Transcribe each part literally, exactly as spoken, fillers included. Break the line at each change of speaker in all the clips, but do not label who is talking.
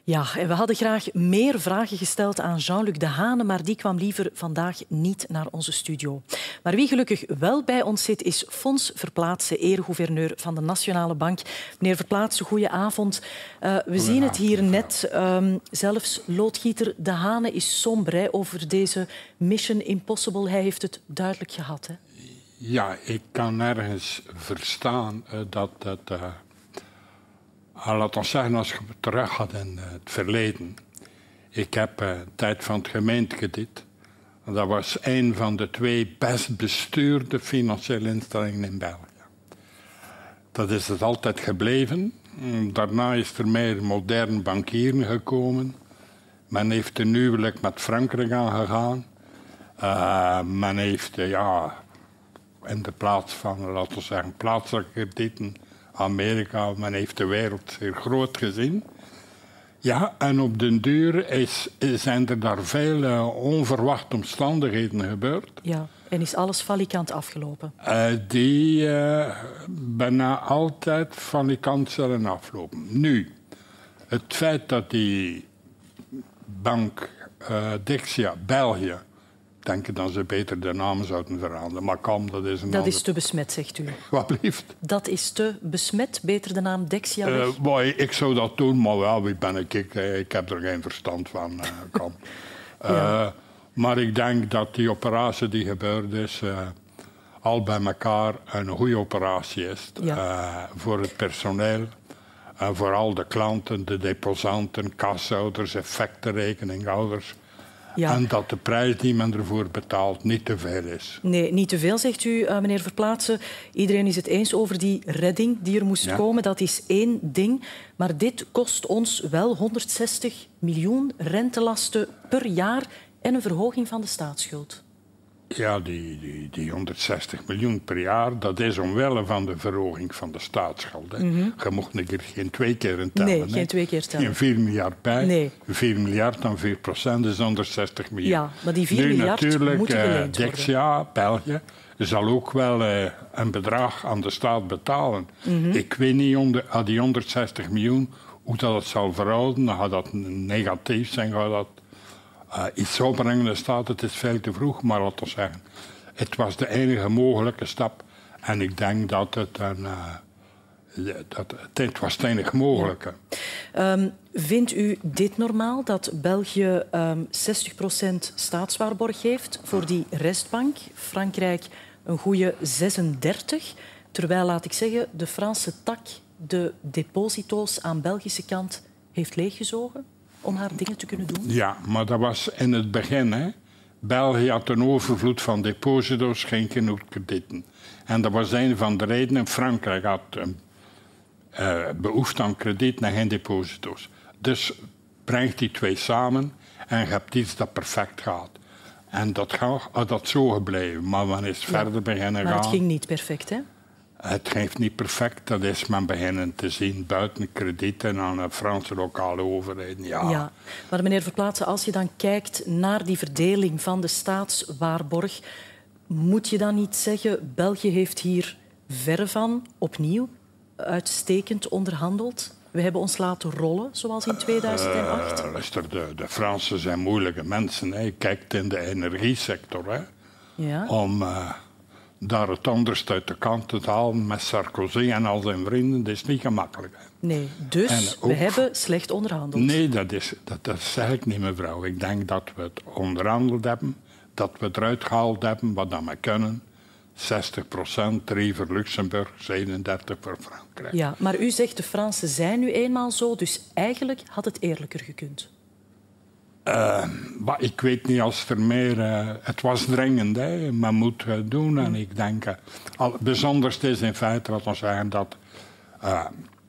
Ja, en we hadden graag meer vragen gesteld aan Jean-Luc Dehane, maar die kwam liever vandaag niet naar onze studio. Maar wie gelukkig wel bij ons zit, is Fons Verplaatsen, eregouverneur van de Nationale Bank. Meneer Verplaatsen, goeie avond. Uh, we zien het hier net. Um, zelfs loodgieter Dehane is somber hè, over deze Mission Impossible. Hij heeft het duidelijk gehad. Hè?
Ja, ik kan nergens verstaan uh, dat... dat uh... Laat ons zeggen, als je terug gaat in uh, het verleden. Ik heb uh, tijd van het gemeentekrediet. Dat was een van de twee best bestuurde financiële instellingen in België. Dat is het altijd gebleven. Daarna is er meer modern bankieren gekomen. Men heeft een huwelijk met Frankrijk aangegaan. Uh, men heeft, uh, ja, in de plaats van, laten we zeggen, plaatselijke kredieten... Amerika, men heeft de wereld zeer groot gezien. Ja, en op den duur is, zijn er daar veel uh, onverwachte omstandigheden gebeurd.
Ja, en is alles falikant afgelopen?
Uh, die uh, bijna altijd falikant zullen aflopen. Nu, het feit dat die bank uh, Dexia, België... denken dat ze beter de naam zouden veranderen. Maar kom, dat is een
Dat
ander...
is te besmet, zegt u.
Wat blieft?
Dat is te besmet, beter de naam Dexia weg?
Uh, boy, ik zou dat doen, maar ja, wie ben ik? Ik, ik heb er geen verstand van. Uh, kom. uh, ja. Maar ik denk dat die operatie die gebeurd is... Uh, al bij elkaar een goede operatie is. Ja. Uh, voor het personeel. Uh, voor al de klanten, de deposanten, kassahouders, effectenrekeninghouders... Ja. En dat de prijs die men ervoor betaalt niet te veel is.
Nee, niet te veel, zegt u, uh, meneer Verplaatsen. Iedereen is het eens over die redding die er moest ja. komen. Dat is één ding. Maar dit kost ons wel honderdzestig miljoen rentelasten per jaar en een verhoging van de staatsschuld.
Ja, die, die, die honderdzestig miljoen per jaar, dat is omwille van de verhoging van de staatsschuld. Mm-hmm. Je mocht een keer geen twee keer in tellen.
Nee, geen twee keer tellen.
Geen vier miljard bij.
Nee.
vier miljard aan vier procent is honderdzestig miljoen.
Ja, maar die vier
nu,
miljard
natuurlijk,
moeten geleend worden.
Dexia, België, zal ook wel uh, een bedrag aan de staat betalen. Mm-hmm. Ik weet niet, onder, aan die honderdzestig miljoen, hoe dat het zal verhouden. Dan gaat dat negatief zijn, gaat dat... Uh, iets opbrengen de staat, het is veel te vroeg, maar laten we zeggen. Het was de enige mogelijke stap. En ik denk dat het een... Uh, dat, het was het enige mogelijke.
Ja. Um, vindt u dit normaal, dat België um, zestig procent staatswaarborg heeft voor die restbank? Frankrijk een goede zesendertig. Terwijl, laat ik zeggen, de Franse tak de deposito's aan Belgische kant heeft leeggezogen? Om haar dingen te kunnen doen?
Ja, maar dat was in het begin. Hè. België had een overvloed van deposito's, geen genoeg kredieten. En dat was een van de redenen. Frankrijk had een uh, behoefte aan krediet en geen deposito's. Dus breng die twee samen en je hebt iets dat perfect gaat. En dat gaat, dat zo gebleven. Maar men is ja, verder beginnen gaan.
Maar het ging niet perfect, hè?
Het geeft niet perfect, dat is men beginnen te zien buiten kredieten aan de Franse lokale overheden. Ja.
ja, maar meneer Verplaatsen, als je dan kijkt naar die verdeling van de staatswaarborg, moet je dan niet zeggen, België heeft hier verre van opnieuw uitstekend onderhandeld? We hebben ons laten rollen, zoals in tweeduizend acht.
Uh, luister, de, de Fransen zijn moeilijke mensen. Hè. Kijk in de energiesector. Hè.
Ja.
Om... Uh, daar het onderste uit de kant te halen met Sarkozy en al zijn vrienden, dat is niet gemakkelijk.
Nee, dus ook, we hebben slecht onderhandeld.
Nee, dat, is, dat, dat zeg ik niet, mevrouw. Ik denk dat we het onderhandeld hebben, dat we eruit gehaald hebben wat we kunnen. zestig procent, drie voor Luxemburg, zevenendertig voor Frankrijk.
Ja, maar u zegt de Fransen zijn nu eenmaal zo, dus eigenlijk had het eerlijker gekund.
Uh, maar ik weet niet als er meer... Uh, het was dringend, hè. Men moet uh, doen. En ik denk... Uh, al, bijzonderste is in feite, wat we zeggen, dat uh,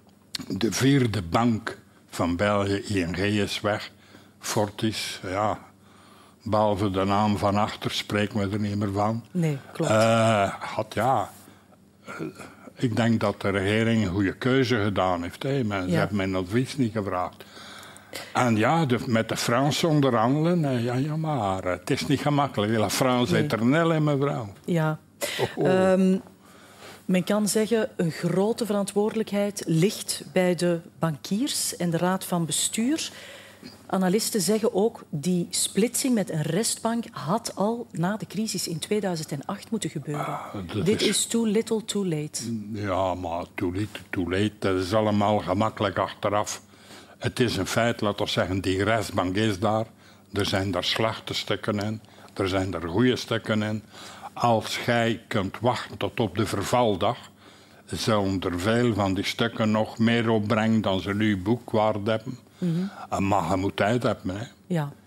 de vierde bank van België, I N G, is weg. Fortis, ja... Behalve de naam van achter spreken we er niet meer van.
Nee, klopt.
Uh, had, ja... Uh, ik denk dat de regering een goede keuze gedaan heeft. Hè. Men, ja. Ze hebben mijn advies niet gevraagd. En ja, de, met de Fransen onderhandelen, ja, ja, maar het is niet gemakkelijk. La France nee. Eternelle, mevrouw.
Ja. Oh, oh. Um, Men kan zeggen, een grote verantwoordelijkheid ligt bij de bankiers en de raad van bestuur. Analisten zeggen ook, die splitsing met een restbank had al na de crisis in tweeduizend acht moeten gebeuren. Ah, Dit is... is too little, too late.
Ja, maar too little, too late, dat is allemaal gemakkelijk achteraf. Het is een feit, laten we zeggen, die restbank is daar. Er zijn daar slechte stukken in, er zijn er goede stukken in. Als jij kunt wachten tot op de vervaldag, zullen er veel van die stukken nog meer opbrengen dan ze nu boekwaard hebben. Mm-hmm. Maar je moet tijd hebben. Hè.
Ja.